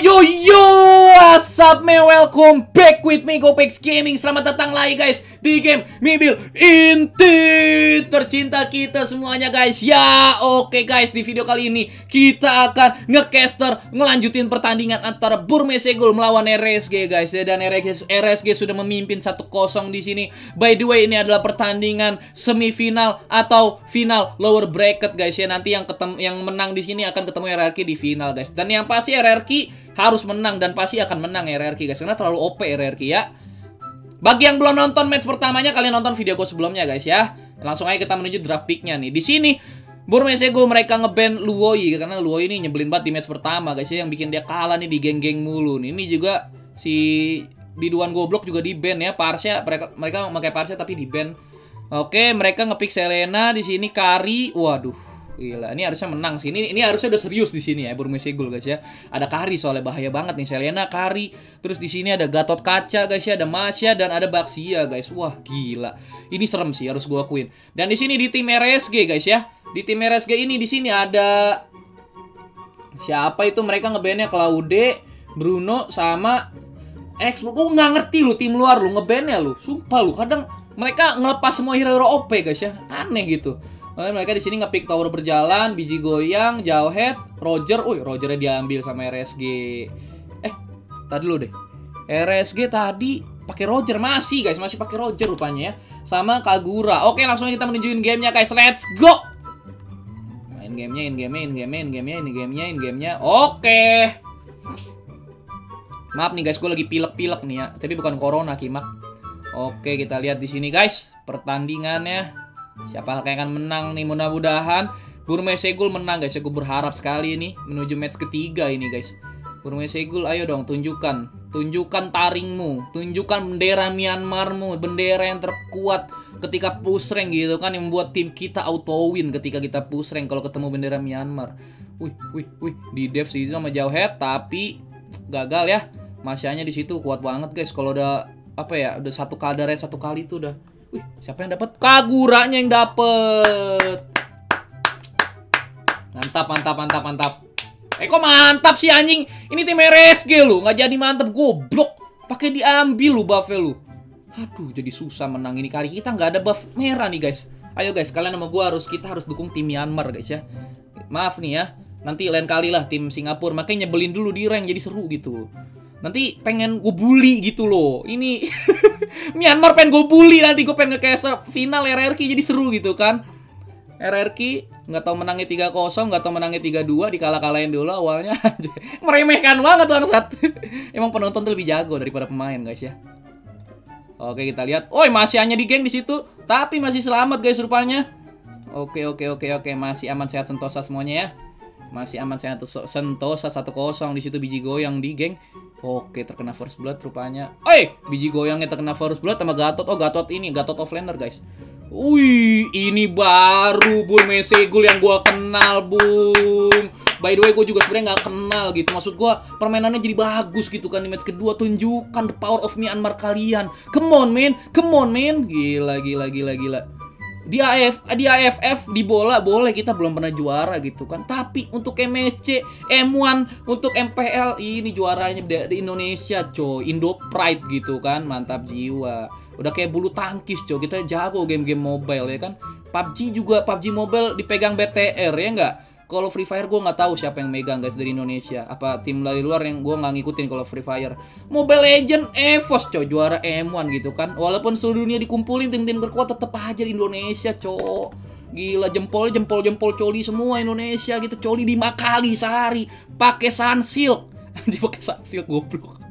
Yo yo, what's up man, welcome back with me Gopex Gaming. Selamat datang lagi guys di game Mobil Inti tercinta kita semuanya guys. Ya oke guys, di video kali ini kita akan ngecaster ngelanjutin pertandingan antara Burmesegul melawan RSG guys. Dan RSG sudah memimpin 1-0 di sini. By the way, ini adalah pertandingan semifinal atau final lower bracket guys ya. Nanti yang menang di sini akan ketemu RRQ di final guys. Dan yang pasti RRQ harus menang dan pasti akan menang RRQ guys, karena terlalu OP RRQ ya. Bagi yang belum nonton match pertamanya, kalian nonton video gue sebelumnya guys ya. Langsung aja kita menuju draft picknya nih. Di sini Burmesegul mereka ngeban Luoi karena Luoi ini nyebelin banget di match pertama guys ya, yang bikin dia kalah nih di geng-geng mulu nih. Ini juga si biduan goblok juga di ban ya. Parsia mereka pakai Parsia tapi di ban. Oke, mereka ngepick Selena di sini, Kari. Waduh. Gila, ini harusnya menang sih. Ini harusnya udah serius di sini ya Burmesegul guys ya. Ada Kari soalnya bahaya banget nih, Selena, Kari. Terus di sini ada Gatot Kaca guys ya, ada Masya dan ada Baxia guys. Wah, gila. Ini serem sih, harus gua akuin. Dan di sini di tim RSG guys ya. Di tim RSG ini di sini ada siapa itu, mereka ngebannya Claude, Bruno sama X. Gua nggak ngerti lu tim luar lu ngebannya lu. Sumpah lu, kadang mereka ngelepas semua hero-hero OP guys ya. Aneh gitu. Mereka di sini ngepick tower berjalan, biji goyang, Jauhead, Roger. Rogernya diambil sama RSG. Tadi dulu deh. RSG tadi pakai Roger masih guys, masih pakai Roger rupanya ya. Sama Kagura. Oke, langsung kita menujuin gamenya guys. Let's go. In gamenya. Oke. Maaf nih guys, gue lagi pilek-pilek nih ya. Tapi bukan corona, Kimak. Oke, kita lihat di sini guys pertandingannya. Siapa yang akan menang nih, mudah-mudahan Burmesegul menang guys ya. Gue berharap sekali ini menuju match ketiga ini guys. Burmesegul, ayo dong tunjukkan taringmu, tunjukkan bendera Myanmarmu, bendera yang terkuat ketika push rank gitu kan, yang membuat tim kita auto win ketika kita push rank kalau ketemu bendera Myanmar. Wih, di dev sih sama Jauhead tapi gagal ya. Masyanya di situ kuat banget guys. Kalau udah udah satu kali itu udah. Wih, siapa yang dapat? Kaguranya yang dapat. Mantap. Kok mantap sih anjing? Ini tim RSG lu, nggak jadi mantap, goblok. Pakai diambil lu buff-nya lu. Aduh, jadi susah menang ini kali. Kita nggak ada buff merah nih guys. Ayo guys, kalian sama gua kita harus dukung tim Myanmar guys ya. Maaf nih ya. Nanti lain kali lah tim Singapura, makanya nyebelin dulu di rank jadi seru gitu. Nanti pengen gue bully gitu loh. Ini Myanmar pengen gue bully, nanti gue pengen nge-caster final RRQ jadi seru gitu kan. RRQ nggak tahu menangnya 3-0, nggak tahu menangnya 3-2, dikalah-kalahin dulu awalnya. Meremehkan banget bangsat. Emang penonton tuh lebih jago daripada pemain guys ya. Oke, kita lihat. Masih hanya di geng di situ, tapi masih selamat guys rupanya. Oke. Masih aman sehat sentosa semuanya ya. Masih aman sehat sentosa 1-0 di situ, biji goyang di geng. Oke, terkena first blood rupanya. Biji goyangnya terkena first blood sama Gatot. Gatot ini, Gatot offlaner guys. Wih, ini baru Burmesegul yang gua kenal, Bung. By the way, gue juga sebenarnya nggak kenal gitu. Maksud gua permainannya jadi bagus gitu kan di match kedua. Tunjukkan the power of Myanmar kalian. Come on, man. Gila. Di AFF, di bola boleh kita belum pernah juara gitu kan. Tapi untuk MSC, M1, untuk MPL ini juaranya di Indonesia coy. Indo Pride gitu kan, mantap jiwa. Udah kayak bulu tangkis coy, kita jago game-game mobile ya kan. PUBG juga, PUBG Mobile dipegang BTR ya nggak? Kalau Free Fire gue nggak tahu siapa yang megang guys dari Indonesia. Apa tim dari luar yang gue nggak ngikutin kalau Free Fire. Mobile Legend EVOS coy, juara M1 gitu kan. Walaupun seluruh dunia dikumpulin tim-tim terkuat, tetap aja di Indonesia coy. Gila, jempol coli semua Indonesia gitu. Coli 5 kali sehari pakai Sunsilk. Dipakai Sunsilk goblok.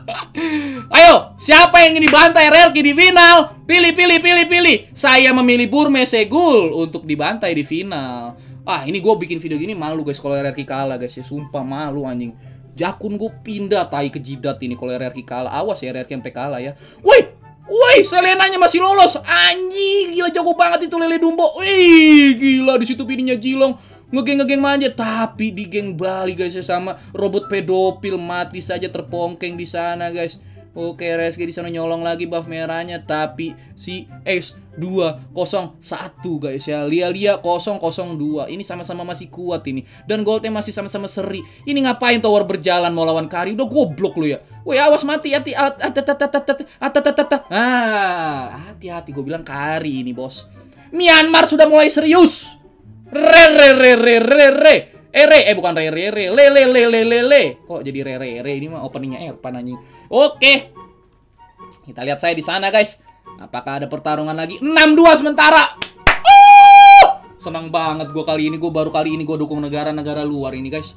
Ayo, siapa yang ingin dibantai RRQ di final? Pilih. Saya memilih Burmesegul untuk dibantai di final. Ini gue bikin video gini malu guys kalau RRQ kalah guys ya. Sumpah malu anjing. Jakun gue pindah tai ke jidat ini kalau RRQ kalah. Awas ya RRQ sampai kalah ya. Woi, Selenanya masih lolos. Anjing, gila jago banget itu Lele Dumbo. Wih, gila di situ pininya Jilong. Ngegeng manja, tapi di geng Bali guys ya sama robot pedofil, mati saja terpongkeng di sana guys. Oke, RSG di sana nyolong lagi buff merahnya, tapi si Ace 201 guys ya. Lia 002. Ini sama-sama masih kuat ini. Dan goldnya masih sama-sama seri. Ini ngapain tower berjalan mau lawan Kari? Udah goblok lu ya. Woi, awas mati, hati-hati gue bilang Kari ini, bos. Myanmar sudah mulai serius. Bukan le. Kok jadi re ini mah openingnya Erpan anjing. Oke. Kita lihat saya di sana, guys. Apakah ada pertarungan lagi? 6-2 sementara. Senang banget gue kali ini. Gue baru kali ini gue dukung negara-negara luar ini, guys.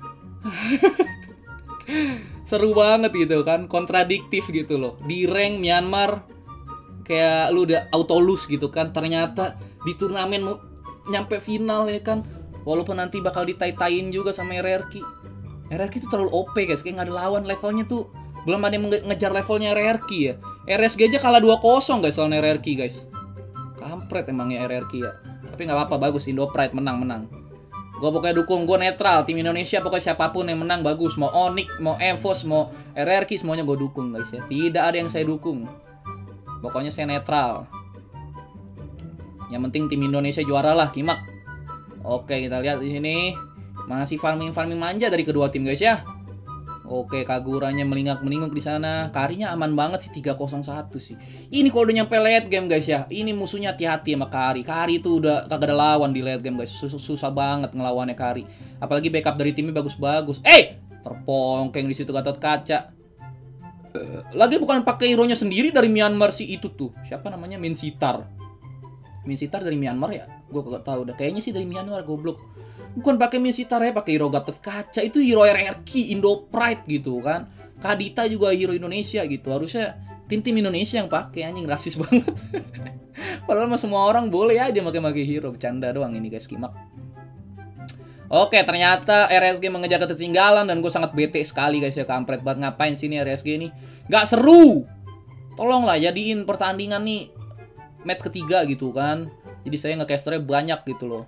Seru banget gitu kan. Kontradiktif gitu loh. Di rank Myanmar kayak lu udah auto lose gitu kan. Ternyata di turnamen nyampe final ya kan. Walaupun nanti bakal ditai-tain juga sama RRQ. RRQ itu terlalu OP, guys. Kayak nggak ada lawan levelnya tuh. Belum ada yang ngejar levelnya RRQ ya. RSG aja kalah 2-0 guys lawan RRQ, guys. Kampret emangnya RRQ ya. Tapi nggak apa-apa, bagus. Indo Pride menang. Gue pokoknya dukung, gue netral. Tim Indonesia pokoknya siapapun yang menang bagus. Mau Onyx, mau Evos, mau RRQ, semuanya gue dukung, guys ya. Tidak ada yang saya dukung. Pokoknya saya netral. Yang penting tim Indonesia juara lah, Kimak. Oke, kita lihat di sini. Masih farming manja dari kedua tim, guys ya. Oke, Kaguranya melingak-melinguk di sana. Karinya aman banget sih, 301 sih. Ini kalau udah nyampe late game, guys ya. Ini musuhnya hati-hati sama Kari. Kari itu udah kagak ada lawan di late game, guys. Susah banget ngelawannya Kari. Apalagi backup dari timnya bagus-bagus. Terpongkeng di situ Gatot Kaca. Lagi bukan pakai hero-nya sendiri dari Myanmar sih itu tuh. Siapa namanya? Minsitar dari Myanmar ya? Gue kagak tahu dah. Kayaknya sih dari Myanmar, goblok. Bukan pakai Minsitar ya, pakai hero Gatot Kaca. Itu hero RRQ, Indo Pride gitu kan. Kadita juga hero Indonesia gitu. Harusnya tim-tim Indonesia yang pakai, anjing rasis banget. Padahal mah semua orang boleh aja pakai hero. Bercanda doang ini, guys, Kimak. Oke, ternyata RSG mengejar ketertinggalan dan gue sangat bete sekali, guys ya. Kampret banget, ngapain sini RSG ini? Gak seru. Tolonglah jadiin pertandingan nih match ketiga gitu kan. Jadi saya ngecasternya banyak gitu loh.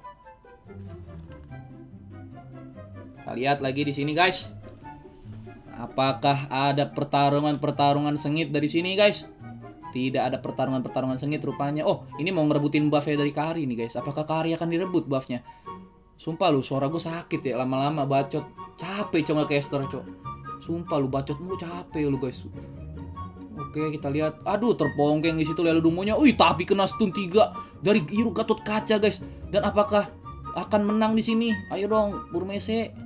Kita lihat lagi di sini, guys. Apakah ada pertarungan sengit dari sini, guys? Tidak ada pertarungan sengit rupanya. Oh, ini mau ngerebutin buffnya dari Kari nih, guys. Apakah Kari akan direbut buffnya? Sumpah lu, suara gue sakit ya. Lama-lama bacot. Capek cok ngecaster, cok. Sumpah lu, bacot mulu capek lu, guys. Oke, kita lihat. Aduh, terpongkeng di situ lalu dumonya. Wih, tapi kena stun 3 dari hero Gatot Kaca, guys. Dan apakah akan menang di sini? Ayo dong, Burmese.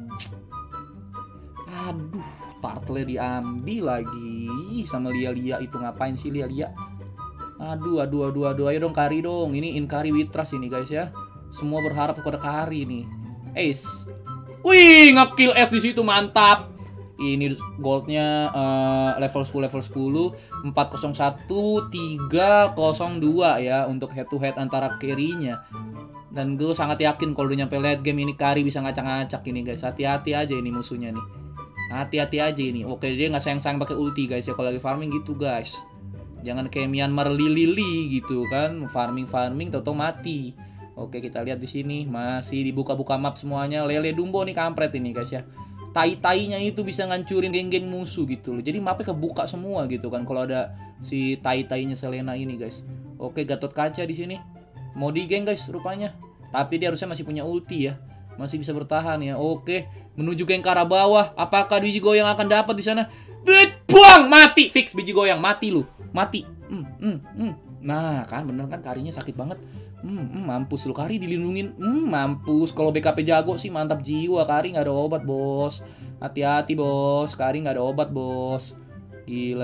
Aduh, turtle diambil lagi sama Lia itu. Ngapain sih Lia? Aduh. Ayo dong Kari dong. Ini in Kari with trust ini, guys ya. Semua berharap kepada Kari nih. Ace. Wih, ngekill S di situ, mantap. Ini goldnya level 10 401 302 ya untuk head to head antara carry-nya. Dan gue sangat yakin kalau udah nyampe late game ini Kari bisa ngacak-ngacak ini, guys. Hati-hati aja ini musuhnya nih. Hati-hati aja ini. Oke, dia nggak sayang-sayang pakai ulti, guys ya kalau lagi farming gitu, guys. Jangan kayak Myanmar Lili gitu kan, farming tahu-tahu mati. Oke, kita lihat di sini masih dibuka-buka map semuanya. Lele Dumbo nih kampret ini, guys ya. Tai-tainya itu bisa ngancurin geng-geng musuh gitu loh. Jadi mapnya kebuka semua gitu kan kalau ada si tai-tainya Selena ini, guys. Oke, Gatot Kaca di sini. Mau di geng, guys, rupanya. Tapi dia harusnya masih punya ulti ya. Masih bisa bertahan ya. Oke, menuju geng ke arah bawah. Apakah biji goyang akan dapat di sana? Buang, mati. Fix biji goyang, mati lu. Mati. Nah, kan bener kan Karinya sakit banget. Mampus lu, Kari dilindungin. Mampus. Kalau BKP jago sih mantap jiwa. Kari nggak ada obat, bos. Hati-hati, bos. Kari nggak ada obat, bos. Gila.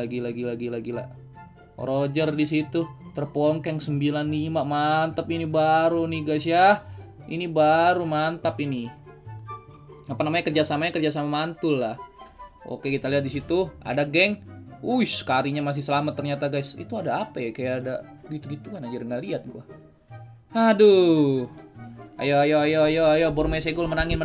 Roger di situ terpongkeng 95. Mantap ini baru nih, guys ya. Ini baru mantap ini. Apa namanya, kerjasama mantul lah. Oke, kita lihat di situ ada geng. Karinya masih selamat ternyata, guys. Itu ada apa ya? Kayak ada gitu-gitu kan aja nggak lihat gua. Aduh. Ayo Bormesegul menangin.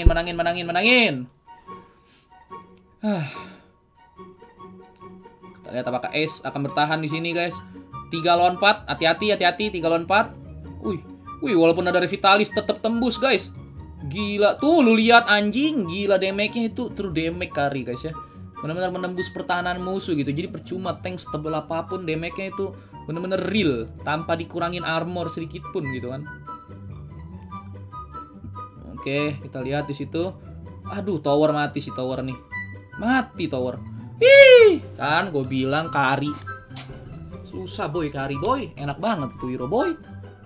Kita lihat apakah Ace akan bertahan di sini, guys. 3 lawan 4. Hati-hati 3 lawan 4. Wih, walaupun ada Revitalis tetap tembus, guys. Gila tuh, lu lihat anjing, gila damage-nya itu true damage Kari, guys ya. benar-benar menembus pertahanan musuh gitu. Jadi percuma tank setebal apapun damage-nya itu benar-benar real tanpa dikurangin armor sedikit pun gitu kan. Oke, kita lihat di situ. Aduh, tower mati si tower nih. Mati tower. Ih, kan gue bilang Kari. Susah boy, Kari boy. Enak banget tuh hero boy.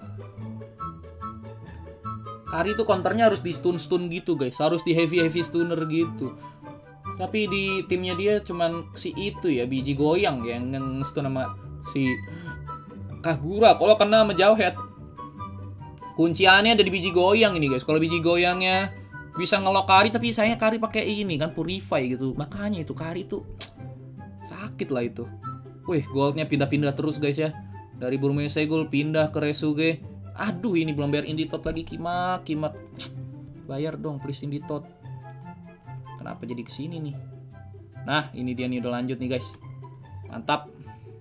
Kari tuh counternya harus di stun gitu guys. Harus di heavy stunner gitu. Tapi di timnya dia cuman si itu ya, biji goyang yang stun sama si Kagura. Kalau kena sama Jawhead, kunciannya ada di biji goyang ini guys. Kalau biji goyangnya bisa ngelok Kari, tapi saya Kari pakai ini kan purify gitu. Makanya itu Kari tuh sakit lah itu. Wih, goldnya pindah-pindah terus guys ya. Dari Burmese-Gul pindah ke Resuge. Aduh, ini belum bayar Inditot lagi. Kimak. Bayar dong please Inditot. Kenapa jadi kesini nih? Nah, ini dia nih udah lanjut nih guys. Mantap.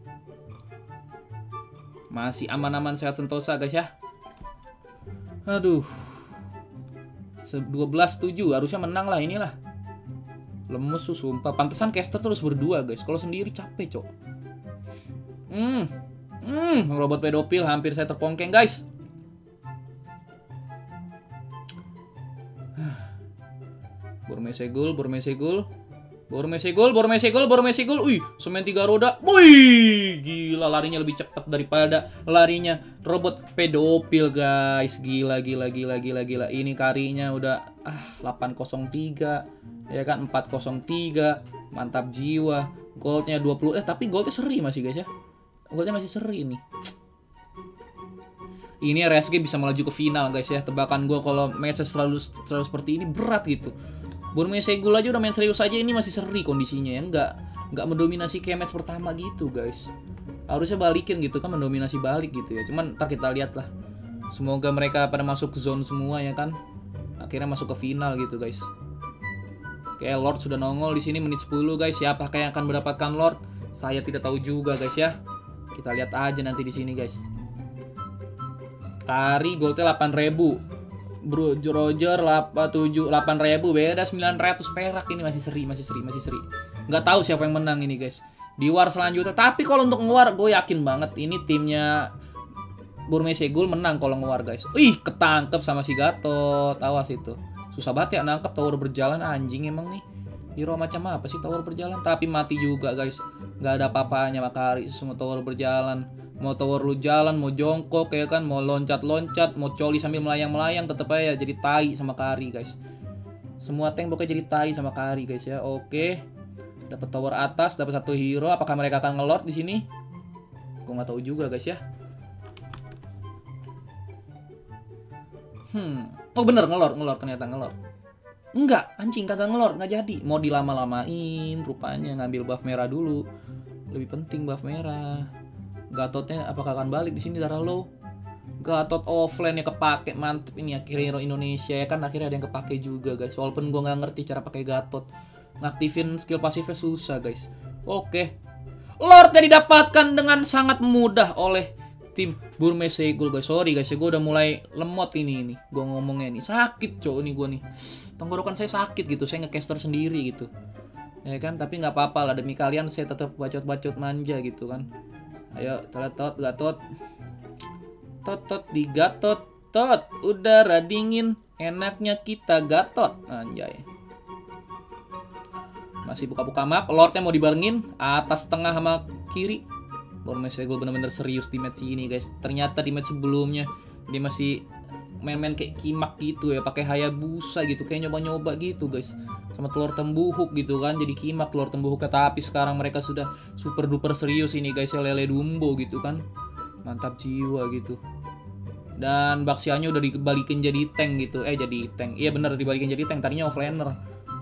Masih aman-aman sehat sentosa guys ya. Aduh. 12-7 harusnya menang lah inilah. Lemes tuh sumpah. Pantesan caster terus berdua guys. Kalau sendiri capek cok. Robot pedofil hampir saya terpongkeng guys. Burmese-Gul. Wih, semen 3 roda. Wih, gila larinya lebih cepat daripada larinya robot pedofil guys. Gila. Ini Karinya udah 803 ya kan, 403. Mantap jiwa. Goldnya 20. Tapi goldnya seri masih guys ya. Goldnya masih seri nih. Ini RSG bisa melaju ke final guys ya. Tebakan gue kalau match selalu seperti ini berat gitu. Burmese-Gul aja udah main serius aja, ini masih seri kondisinya ya. Nggak mendominasi kayak match pertama gitu guys. Harusnya balikin gitu kan, mendominasi balik gitu ya. Cuman ntar kita lihat lah. Semoga mereka pada masuk ke zone semua ya kan. Akhirnya masuk ke final gitu guys. Oke, Lord sudah nongol di sini menit 10 guys. Siapa yang akan mendapatkan Lord? Saya tidak tahu juga guys ya. Kita lihat aja nanti di sini guys. Kari goldnya 8.000. Bro Roger 8.000 beda 900 perak. Ini masih seri. Nggak tahu siapa yang menang ini guys di war selanjutnya. Tapi kalau untuk nge-war gue yakin banget ini timnya Burmese-Gul menang kalau nge-war guys. Ih, ketangkep sama si Gatot. Awas itu. Susah banget ya nangkep tower berjalan, anjing emang nih. Hero macam apa sih tower berjalan? Tapi mati juga guys. Nggak ada apa-apanya Makari semua tower berjalan. Mau tower lu jalan, mau jongkok ya kan, mau loncat-loncat, mau coli sambil melayang-melayang, tetep aja jadi tai sama Kari guys. Semua tank pokoknya jadi tai sama Kari guys ya. Oke. Dapat tower atas, dapat satu hero. Apakah mereka akan ngelord di sini? Gue nggak tahu juga guys ya. Oh bener ngelord ternyata ngelord. Enggak, anjing kagak ngelord, nggak jadi. Mau dilama-lamain rupanya, ngambil buff merah dulu. Lebih penting buff merah. Gatotnya apakah akan balik di sini darah low? Gatot offline ya kepake, mantep ini akhirnya hero Indonesia ya kan, akhirnya ada yang kepake juga guys. Walaupun gue nggak ngerti cara pakai Gatot, ngaktifin skill pasifnya susah guys. Oke, Lordnya didapatkan dengan sangat mudah oleh tim Burmese-Gul guys. Sorry guys ya, gue udah mulai lemot ini gue ngomongnya nih, sakit cowok ini gue nih, tenggorokan saya sakit gitu, saya ngecaster sendiri gitu ya kan. Tapi nggak apa-apa lah, demi kalian saya tetap bacot-bacot manja gitu kan. Ayo, Gatot. Tot di Gatot. Udara dingin, enaknya kita Gatot. Anjay. Masih buka-buka map, Lordnya mau dibarengin atas, tengah sama kiri. Burmese-Gul bener-bener serius di match ini guys. Ternyata di match sebelumnya dia masih main-main kayak kimak gitu ya, pakai Hayabusa gitu, kayak nyoba-nyoba gitu guys. Sama telur tembuhuk gitu kan, jadi kimak telur tembuhuknya. Tapi sekarang mereka sudah super duper serius ini guys ya, lele dumbo gitu kan. Mantap jiwa gitu. Dan Baxiannya udah dibalikin jadi tank gitu. Jadi tank. Iya bener, dibalikin jadi tank, tadinya offlaner.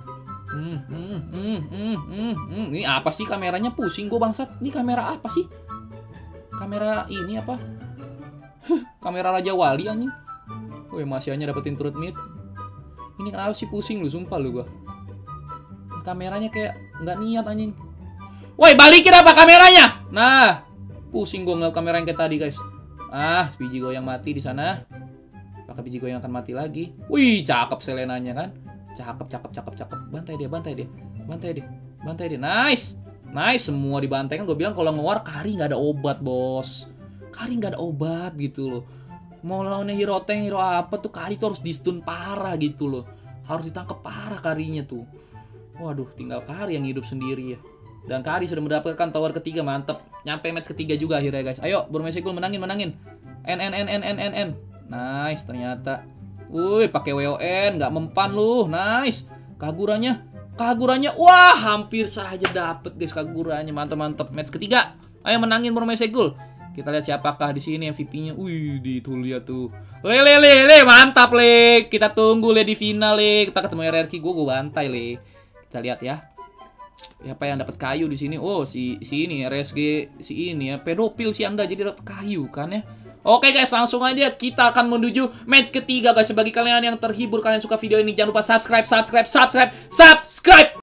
Ini apa sih kameranya, pusing gue bangsat. Ini kamera apa sih? Kamera ini apa? Kamera Raja Wali anjing. Woi, Masianya dapetin turret mid. Ini kenapa sih pusing lu, sumpah lu gua. Kameranya kayak nggak niat anjing. Woi, balikin apa kameranya? Nah, pusing gua ngeliat kamera yang kayak tadi guys. Biji goyang mati di sana. Pakai biji goyang akan mati lagi. Wih, cakep Selenanya kan. Cakep. Bantai dia. Bantai dia. Nice. Nice, semua dibantai. Kan gue bilang kalau nge-war Kari nggak ada obat, bos. Kari nggak ada obat gitu loh. Mau lawannya hero tank, hero apa tuh, Kari tuh harus di-stun parah gitu loh. Harus ditangkap parah Karinya tuh. Waduh, tinggal Kari yang hidup sendiri ya. Dan Kari sudah mendapatkan tower ketiga, mantep. Nyampe match ketiga juga akhirnya guys. Ayo, Burmese Ghoul menangin. N. Nice, ternyata. Wih, pakai WON, nggak mempan lu. Nice. Kagurannya, wah, hampir saja dapet guys Kagurannya. Mantap. Match ketiga. Ayo menangin Burmese Ghoul. Kita lihat siapakah di sini MVP-nya. Wih, itu lihat tuh. Le, mantap le. Kita tunggu le di final le. Kita ketemu RRQ, gue bantai le. Kita lihat ya. Siapa yang dapat kayu di sini? Oh, si ini RSG, si ini ya. Pedofil si Anda jadi dapat kayu kan ya. Oke guys, langsung aja kita akan menuju match ketiga guys. Bagi kalian yang terhibur, kalian suka video ini, jangan lupa subscribe.